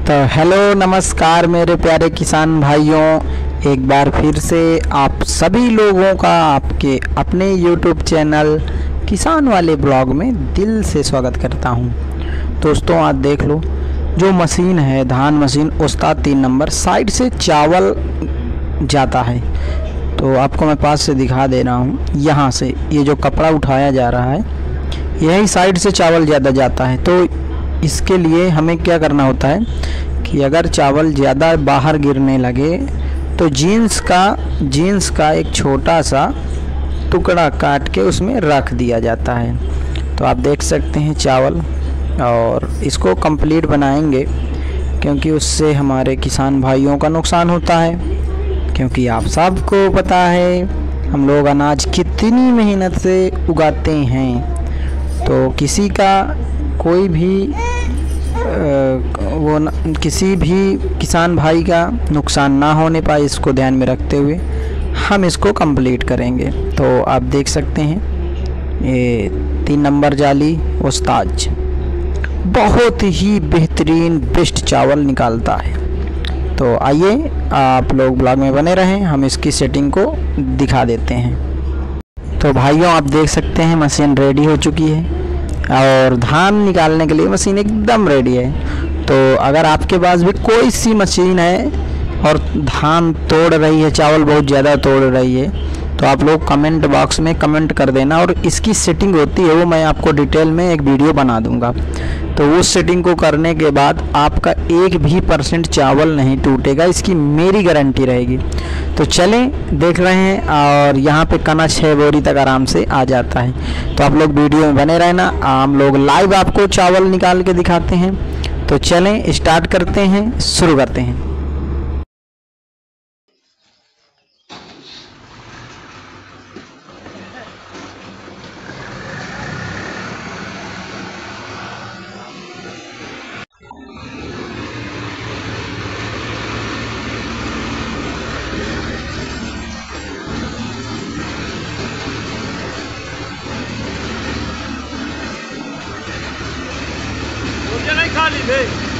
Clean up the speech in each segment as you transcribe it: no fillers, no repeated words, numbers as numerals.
तो हेलो नमस्कार मेरे प्यारे किसान भाइयों, एक बार फिर से आप सभी लोगों का आपके अपने YouTube चैनल किसान वाले ब्लॉग में दिल से स्वागत करता हूं। दोस्तों आज देख लो, जो मशीन है धान मशीन उस्ताद 3 नंबर साइड से चावल जाता है। तो आपको मैं पास से दिखा दे रहा हूं, यहाँ से ये जो कपड़ा उठाया जा रहा है यही साइड से चावल ज़्यादा जाता है। तो इसके लिए हमें क्या करना होता है कि अगर चावल ज़्यादा बाहर गिरने लगे तो जीन्स का एक छोटा सा टुकड़ा काट के उसमें रख दिया जाता है। तो आप देख सकते हैं चावल, और इसको कंप्लीट बनाएंगे क्योंकि उससे हमारे किसान भाइयों का नुकसान होता है। क्योंकि आप सबको पता है हम लोग अनाज कितनी मेहनत से उगाते हैं, तो किसी का कोई भी किसी भी किसान भाई का नुकसान ना होने पाए, इसको ध्यान में रखते हुए हम इसको कंप्लीट करेंगे। तो आप देख सकते हैं ये 3 नंबर जाली उस्ताद बहुत ही बेहतरीन बेस्ट चावल निकालता है। तो आइए आप लोग ब्लॉग में बने रहें, हम इसकी सेटिंग को दिखा देते हैं। तो भाइयों आप देख सकते हैं मशीन रेडी हो चुकी है और धान निकालने के लिए मशीन एकदम रेडी है। तो अगर आपके पास भी कोई सी मशीन है और धान तोड़ रही है, चावल बहुत ज़्यादा तोड़ रही है, तो आप लोग कमेंट बॉक्स में कमेंट कर देना, और इसकी सेटिंग होती है वो मैं आपको डिटेल में एक वीडियो बना दूंगा। तो उस सेटिंग को करने के बाद आपका 1% चावल नहीं टूटेगा, इसकी मेरी गारंटी रहेगी। तो चलें देख रहे हैं, और यहाँ पे कना 6 बोरी तक आराम से आ जाता है। तो आप लोग वीडियो में बने रहना, हम लोग लाइव आपको चावल निकाल के दिखाते हैं। तो चलें स्टार्ट करते हैं, शुरू करते हैं। नहीं खाली थे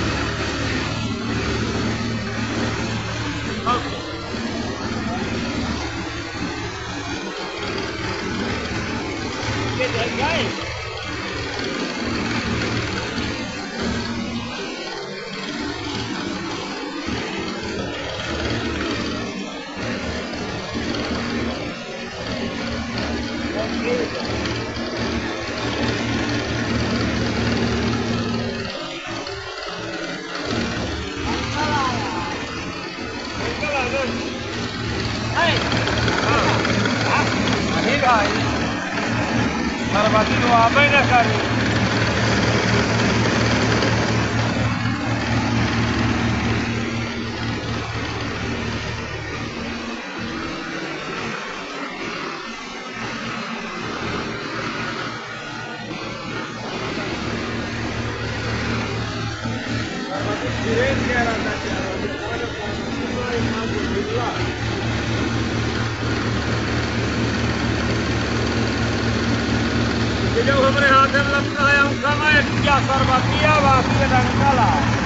Marbati tu apa ini kali? Marbati keren kaya rasa kaya. Ada semua yang mampu dijual. जब हमारे हाथ में लगता है हम समय क्या सर्वकिया वाकी का डंकाला